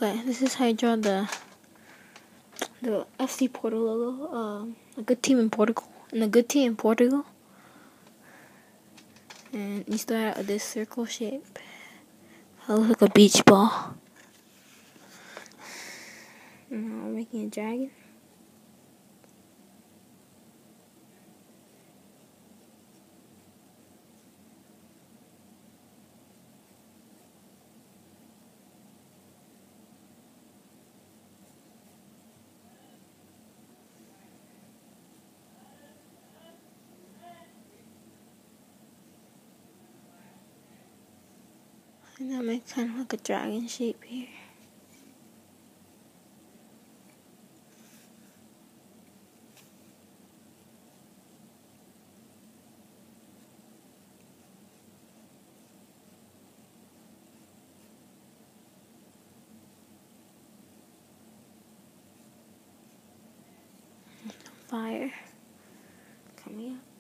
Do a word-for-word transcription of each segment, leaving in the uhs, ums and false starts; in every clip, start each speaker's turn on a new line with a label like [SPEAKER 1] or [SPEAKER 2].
[SPEAKER 1] Okay, this is how you draw the the F C Porto logo. Um, a good team in Portugal, and a good team in Portugal. And you start out with this circle shape. It looks like a beach ball. And now I'm making a dragon. And that makes kind of like a dragon shape here. Fire coming up.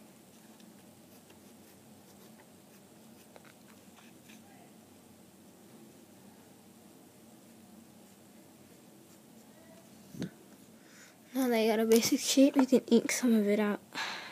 [SPEAKER 1] Now that you got a basic shape, you can ink some of it out.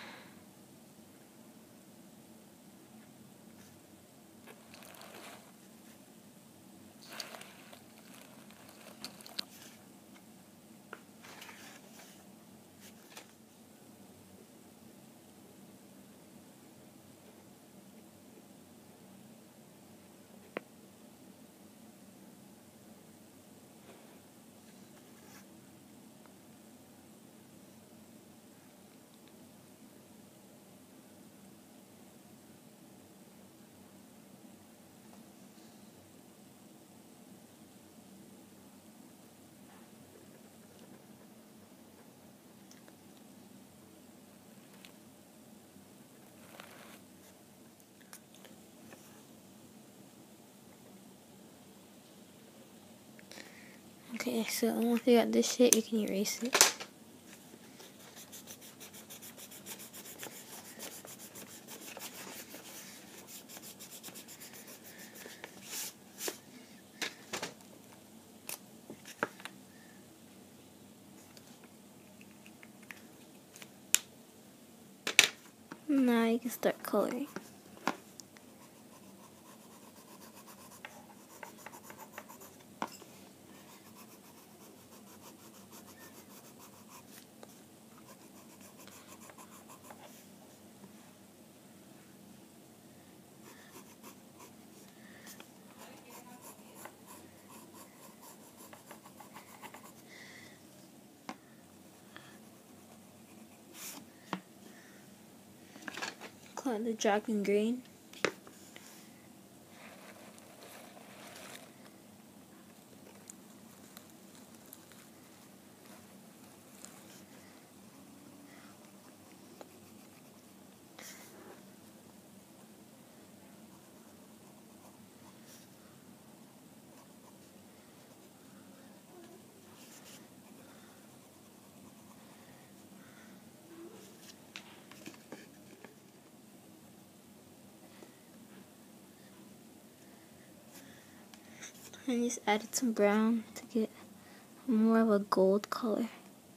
[SPEAKER 1] Okay, so once you got this shape, you can erase it. Now you can start coloring. Color the dragon green. And just added some brown to get more of a gold color.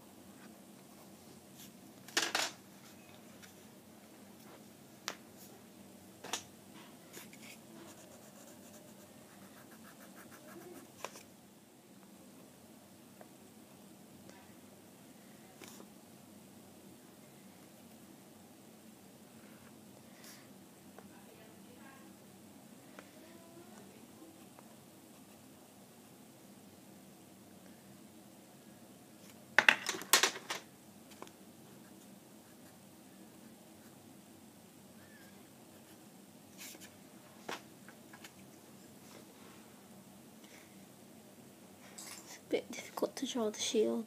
[SPEAKER 1] A bit difficult to draw the shield.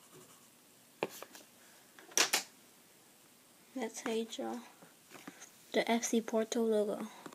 [SPEAKER 1] That's how you draw the F C Porto logo.